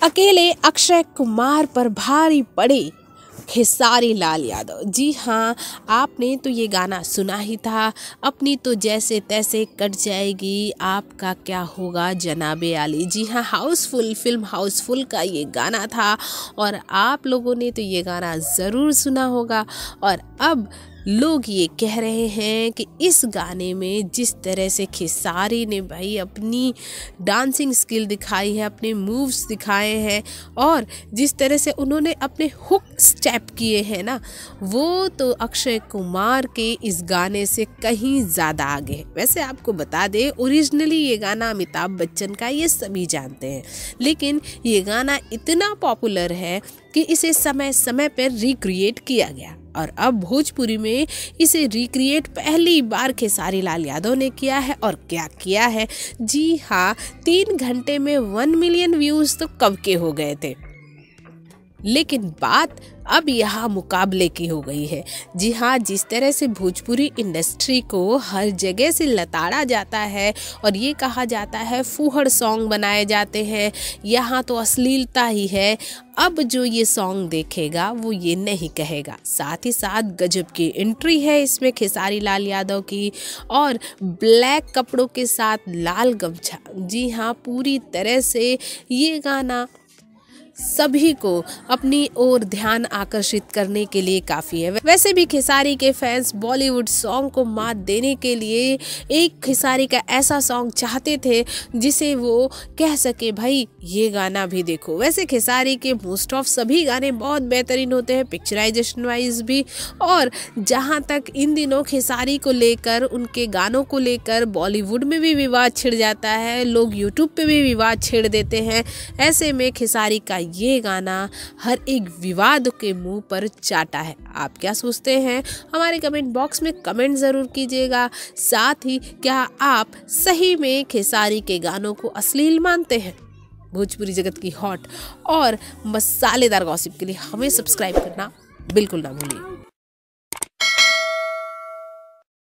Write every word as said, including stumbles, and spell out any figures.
अकेले अक्षय कुमार पर भारी पड़े खेसारी लाल यादव। जी हाँ, आपने तो ये गाना सुना ही था, अपनी तो जैसे तैसे कट जाएगी, आपका क्या होगा जनाबे आली। जी हाँ, हाउसफुल फिल्म हाउसफुल का ये गाना था और आप लोगों ने तो ये गाना ज़रूर सुना होगा। और अब लोग ये कह रहे हैं कि इस गाने में जिस तरह से खेसारी ने भाई अपनी डांसिंग स्किल दिखाई है, अपने मूव्स दिखाए हैं और जिस तरह से उन्होंने अपने हुक स्टेप किए हैं ना, वो तो अक्षय कुमार के इस गाने से कहीं ज़्यादा आगे है। वैसे आपको बता दें, ओरिजिनली ये गाना अमिताभ बच्चन का, ये सभी जानते हैं, लेकिन ये गाना इतना पॉपुलर है कि इसे समय समय पर रिक्रिएट किया गया और अब भोजपुरी में इसे रिक्रिएट पहली बार खेसारी लाल यादव ने किया है। और क्या किया है, जी हाँ, तीन घंटे में वन मिलियन व्यूज़ तो कब के हो गए थे, लेकिन बात अब यहाँ मुकाबले की हो गई है। जी हाँ, जिस तरह से भोजपुरी इंडस्ट्री को हर जगह से लताड़ा जाता है और ये कहा जाता है फूहड़ सॉन्ग बनाए जाते हैं, यहाँ तो अश्लीलता ही है, अब जो ये सॉन्ग देखेगा वो ये नहीं कहेगा। साथ ही साथ गजब की एंट्री है इसमें खेसारी लाल यादव की, और ब्लैक कपड़ों के साथ लाल गमछा। जी हाँ, पूरी तरह से ये गाना सभी को अपनी ओर ध्यान आकर्षित करने के लिए काफ़ी है। वैसे भी खेसारी के फैंस बॉलीवुड सॉन्ग को मात देने के लिए एक खेसारी का ऐसा सॉन्ग चाहते थे जिसे वो कह सके भाई ये गाना भी देखो। वैसे खेसारी के मोस्ट ऑफ सभी गाने बहुत बेहतरीन होते हैं पिक्चराइजेशन वाइज भी, और जहाँ तक इन दिनों खेसारी को लेकर, उनके गानों को लेकर बॉलीवुड में भी विवाद छिड़ जाता है, लोग यूट्यूब पे भी विवाद छेड़ देते हैं। ऐसे में खेसारी का ये गाना हर एक विवाद के मुंह पर चाटा है। आप क्या सोचते हैं, हमारे कमेंट बॉक्स में कमेंट ज़रूर कीजिएगा। साथ ही क्या आप सही में खेसारी के गानों को अश्लील मानते हैं? भोजपुरी जगत की हॉट और मसालेदार गॉसिप के लिए हमें सब्सक्राइब करना बिल्कुल ना भूलिए।